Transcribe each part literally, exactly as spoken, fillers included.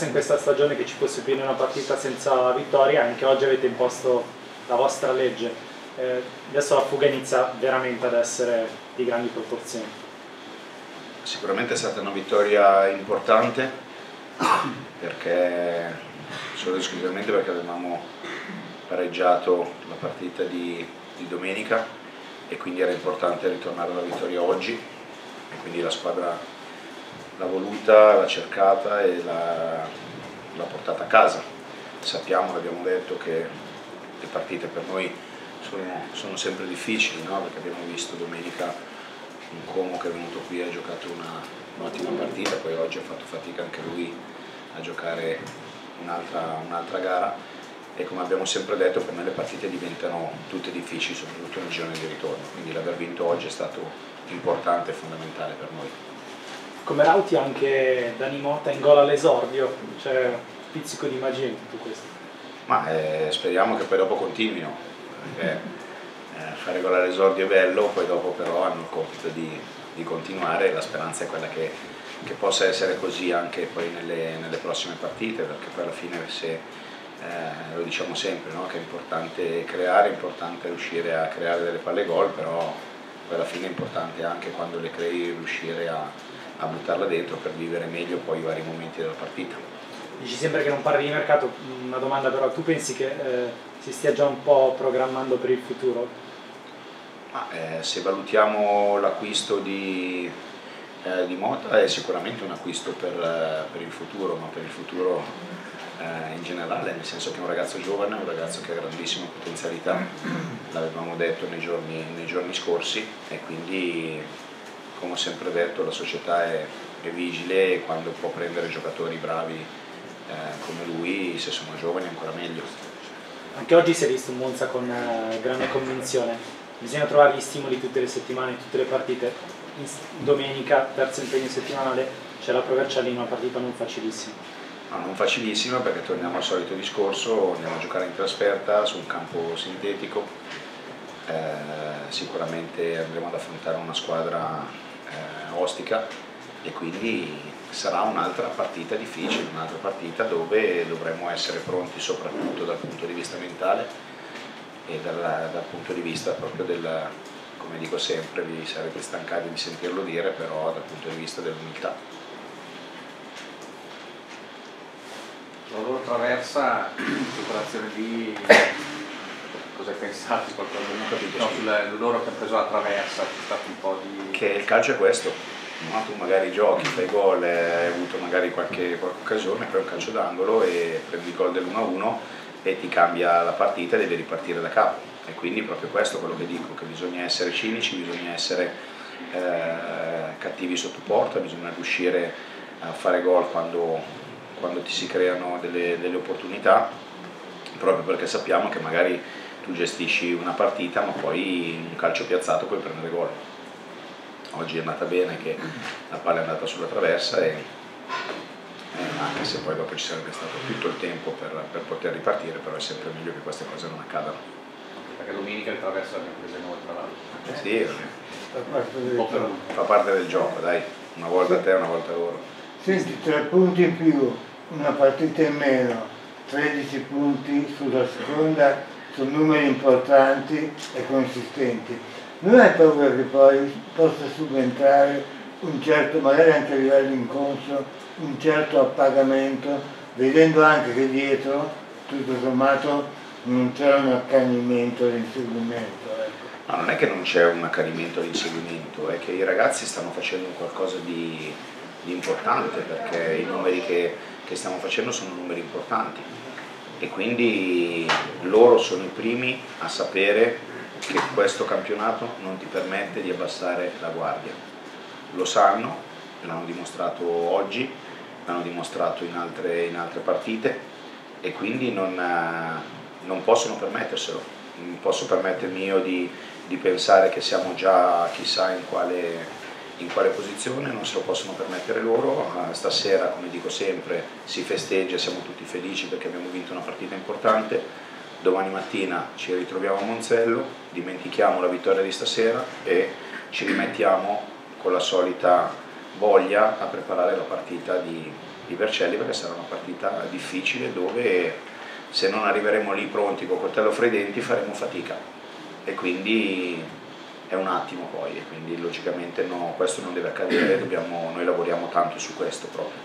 successo in questa stagione che ci fosse più di una partita senza vittoria, anche oggi avete imposto la vostra legge. Eh, adesso la fuga inizia veramente ad essere di grandi proporzioni. Sicuramente è stata una vittoria importante, perché solo esclusivamente perché avevamo pareggiato la partita di, di domenica e quindi era importante ritornare alla vittoria oggi, e quindi la squadra l'ha voluta, l'ha cercata e l'ha portata a casa. Sappiamo, l'abbiamo detto, che le partite per noi sono, sono sempre difficili, no? Perché abbiamo visto domenica un Como che è venuto qui e ha giocato un'ottima partita, poi oggi ha fatto fatica anche lui a giocare un'altra un'altra gara, e come abbiamo sempre detto per noi le partite diventano tutte difficili, soprattutto nel giorno di ritorno, quindi l'aver vinto oggi è stato importante e fondamentale per noi. Come Rauti anche Dani Motta in gol all'esordio, c'è un pizzico di magia in tutto questo. Ma eh, speriamo che poi dopo continuino, perché eh, fare gol all'esordio è bello, poi dopo però hanno il compito di, di continuare, e la speranza è quella che, che possa essere così anche poi nelle, nelle prossime partite, perché poi alla fine se, eh, lo diciamo sempre, no? Che è importante creare, è importante riuscire a creare delle palle gol, però poi alla fine è importante anche quando le crei riuscire a a buttarla dentro per vivere meglio poi i vari momenti della partita. Dici sempre che non parli di mercato, una domanda però, tu pensi che eh, si stia già un po' programmando per il futuro? Ma, eh, se valutiamo l'acquisto di, eh, di Motta è sicuramente un acquisto per, eh, per il futuro, ma per il futuro eh, in generale, nel senso che è un ragazzo giovane, un ragazzo che ha grandissime potenzialità, l'avevamo detto nei giorni, nei giorni scorsi, e quindi, come ho sempre detto, la società è, è vigile, e quando può prendere giocatori bravi eh, come lui, se sono giovani ancora meglio. Anche oggi si è visto un Monza con eh, grande convinzione, bisogna trovare gli stimoli tutte le settimane, tutte le partite. In, domenica, terzo impegno settimanale, c'è la Provercelli in una partita non facilissima. No, non facilissima, perché torniamo al solito discorso, andiamo a giocare in trasferta su un campo sintetico, eh, sicuramente andremo ad affrontare una squadra Eh, ostica, e quindi sarà un'altra partita difficile, un'altra partita dove dovremo essere pronti soprattutto dal punto di vista mentale e dal, dal punto di vista proprio del, come dico sempre, vi sarete stancati di sentirlo dire, però dal punto di vista dell'umiltà. La loro traversa, l'operazione di... cosa hai pensato? Qualcosa non ho capito? No, sul loro che hanno preso la traversa, c'è stato un po' di... Che il calcio è questo, no? Tu magari giochi, fai gol, hai avuto magari qualche, qualche occasione, poi un calcio d'angolo e prendi il gol dell'uno a uno e ti cambia la partita e devi ripartire da capo. E quindi proprio questo è quello che dico, che bisogna essere cinici, bisogna essere eh, cattivi sotto porta, bisogna riuscire a fare gol quando, quando ti si creano delle, delle opportunità, proprio perché sappiamo che magari tu gestisci una partita ma poi in un calcio piazzato puoi prendere gol. Oggi è andata bene che la palla è andata sulla traversa, e eh, anche se poi dopo ci sarebbe stato tutto il tempo per, per poter ripartire, però è sempre meglio che queste cose non accadano. Perché domenica le traverse l'abbiamo prese noi tra l'altro. Sì, fa parte del gioco, dai, una volta a te, una volta a loro. Senti, tre punti in più, una partita in meno, tredici punti sulla seconda, sono numeri importanti e consistenti. Non hai paura che poi possa subentrare un certo, magari anche a livello inconscio, un certo appagamento, vedendo anche che dietro, tutto sommato, non c'è un accanimento all'inseguimento? Ecco. No, non è che non c'è un accanimento all'inseguimento, è che i ragazzi stanno facendo qualcosa di, di importante, perché i numeri che, che stiamo facendo sono numeri importanti. E quindi loro sono i primi a sapere che questo campionato non ti permette di abbassare la guardia. Lo sanno, l'hanno dimostrato oggi, l'hanno dimostrato in altre, in altre partite, e quindi non, non possono permetterselo. Non posso permettermi io di, di pensare che siamo già chissà in quale... in quale posizione, non se lo possono permettere loro. Stasera, come dico sempre, si festeggia, siamo tutti felici perché abbiamo vinto una partita importante. Domani mattina ci ritroviamo a Monzello, dimentichiamo la vittoria di stasera e ci rimettiamo con la solita voglia a preparare la partita di, di Vercelli, perché sarà una partita difficile dove se non arriveremo lì pronti con coltello fra i denti faremo fatica, e quindi è un attimo poi, e quindi logicamente no, questo non deve accadere, dobbiamo, noi lavoriamo tanto su questo proprio.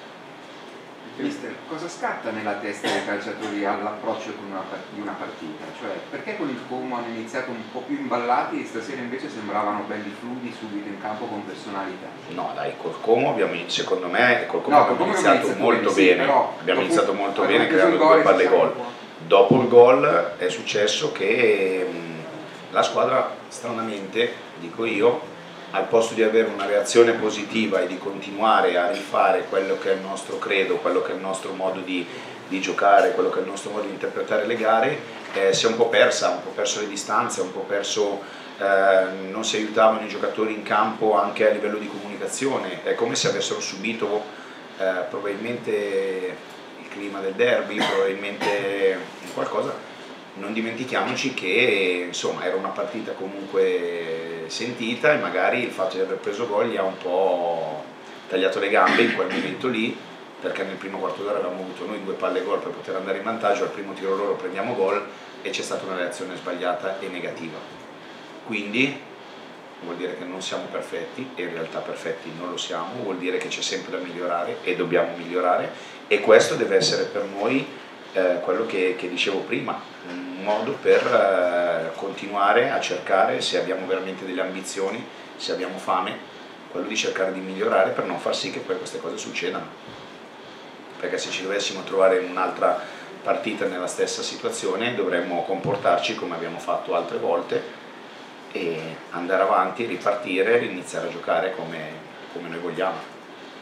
Mister, cosa scatta nella testa dei calciatori all'approccio di una partita? Cioè, perché con il Como hanno iniziato un po' più imballati e stasera invece sembravano belli fluidi subito in campo con personalità? No dai, col Como abbiamo, secondo me, col Como no, abbiamo Como iniziato iniziato molto bene, bene, sì, però abbiamo dopo, iniziato molto bene preso creando il gol due palle siamo gol. un po'. Dopo il gol è successo che mh, la squadra, stranamente, dico io, al posto di avere una reazione positiva e di continuare a rifare quello che è il nostro credo, quello che è il nostro modo di, di giocare, quello che è il nostro modo di interpretare le gare, eh, si è un po' persa, un po' perso le distanze, un po' perso, eh, non si aiutavano i giocatori in campo anche a livello di comunicazione, è come se avessero subito eh, probabilmente il clima del derby, probabilmente qualcosa. Non dimentichiamoci che insomma era una partita comunque sentita, e magari il fatto di aver preso gol gli ha un po' tagliato le gambe in quel momento lì, perché nel primo quarto d'ora avevamo avuto noi due palle gol per poter andare in vantaggio, al primo tiro loro prendiamo gol e c'è stata una reazione sbagliata e negativa. Quindi vuol dire che non siamo perfetti, e in realtà perfetti non lo siamo, vuol dire che c'è sempre da migliorare e dobbiamo migliorare, e questo deve essere per noi Eh, quello che, che dicevo prima, un modo per eh, continuare a cercare, se abbiamo veramente delle ambizioni, se abbiamo fame, quello di cercare di migliorare per non far sì che poi queste cose succedano, perché se ci dovessimo trovare in un'altra partita nella stessa situazione dovremmo comportarci come abbiamo fatto altre volte e andare avanti, ripartire e iniziare a giocare come, come noi vogliamo.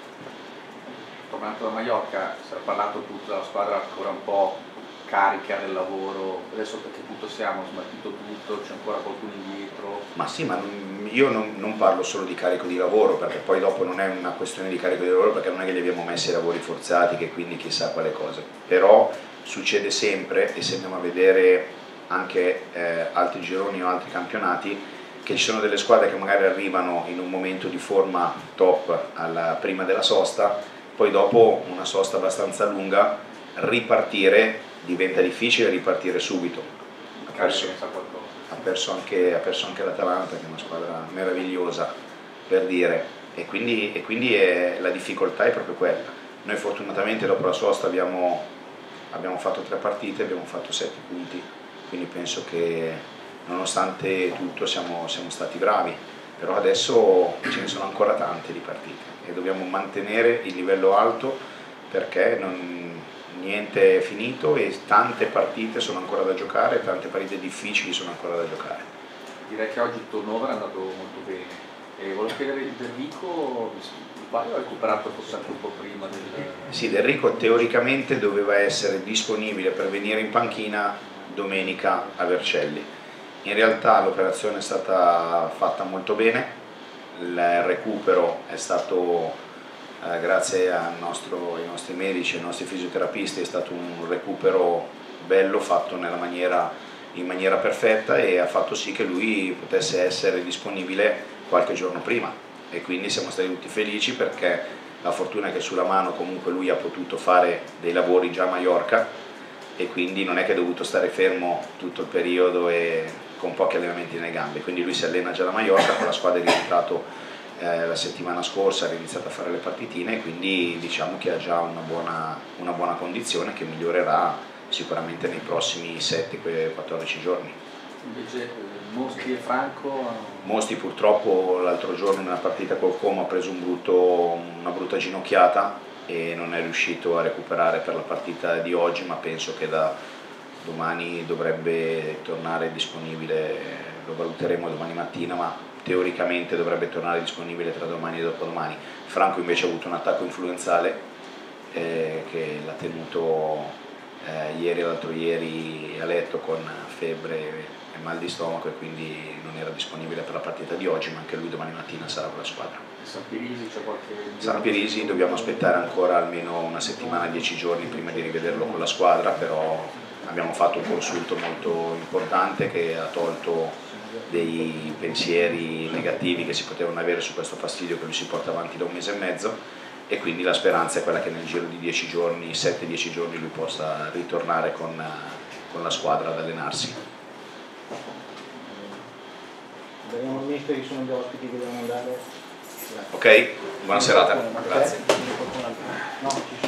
Tornando da Mallorca, si è parlato tutto della squadra ancora un po' carica del lavoro, adesso a che punto siamo? Smaltito tutto, c'è ancora qualcuno indietro? Ma sì, ma non, io non, non parlo solo di carico di lavoro, perché poi dopo non è una questione di carico di lavoro, perché non è che li abbiamo messi ai lavori forzati, che quindi chissà quale cosa, però succede sempre, e se andiamo a vedere anche eh, altri gironi o altri campionati, che ci sono delle squadre che magari arrivano in un momento di forma top alla prima della sosta, poi dopo una sosta abbastanza lunga ripartire diventa difficile, ripartire subito. Ha perso, ha perso anche, ha perso anche l'Atalanta, che è una squadra meravigliosa, per dire, e quindi, e quindi è, la difficoltà è proprio quella. Noi fortunatamente dopo la sosta abbiamo, abbiamo fatto tre partite, abbiamo fatto sette punti, quindi penso che nonostante tutto siamo, siamo stati bravi, però adesso ce ne sono ancora tante di partite e dobbiamo mantenere il livello alto, perché non, niente è finito e tante partite sono ancora da giocare, tante partite difficili sono ancora da giocare. Direi che oggi il turnover è andato molto bene, e volevo chiedere di Enrico, il quale ha recuperato forse anche un po' prima del... Sì, Enrico teoricamente doveva essere disponibile per venire in panchina domenica a Vercelli. In realtà l'operazione è stata fatta molto bene, il recupero è stato, eh, grazie al nostro, ai nostri medici, ai nostri fisioterapisti, è stato un recupero bello, fatto nella maniera, in maniera perfetta, e ha fatto sì che lui potesse essere disponibile qualche giorno prima, e quindi siamo stati tutti felici, perché la fortuna è che sulla mano comunque lui ha potuto fare dei lavori già a Maiorca, e quindi non è che è dovuto stare fermo tutto il periodo e con pochi allenamenti nelle gambe, quindi lui si allena già da Maiorca, con la squadra è rientrato eh, la settimana scorsa, ha iniziato a fare le partitine, e quindi diciamo che ha già una buona, una buona condizione che migliorerà sicuramente nei prossimi sette quattordici giorni. Invece eh, Mosti e Franco? Mosti purtroppo l'altro giorno in una partita col Como ha preso un brutto, una brutta ginocchiata e non è riuscito a recuperare per la partita di oggi, ma penso che da domani dovrebbe tornare disponibile, lo valuteremo domani mattina, ma teoricamente dovrebbe tornare disponibile tra domani e dopodomani. Franco invece ha avuto un attacco influenzale eh, che l'ha tenuto eh, ieri e l'altro ieri a letto con febbre e mal di stomaco, e quindi non era disponibile per la partita di oggi, ma anche lui domani mattina sarà con la squadra. San Pirisi c'è qualche... San Pirisi dobbiamo aspettare ancora almeno una settimana, dieci giorni prima di rivederlo con la squadra, però abbiamo fatto un consulto molto importante che ha tolto dei pensieri negativi che si potevano avere su questo fastidio che lui si porta avanti da un mese e mezzo, e quindi la speranza è quella che nel giro di dieci giorni, sette dieci giorni lui possa ritornare con, con la squadra ad allenarsi. Vediamo il mister, chi sono gli ospiti che devono andare. Ok? Buona serata, grazie. No, ci sono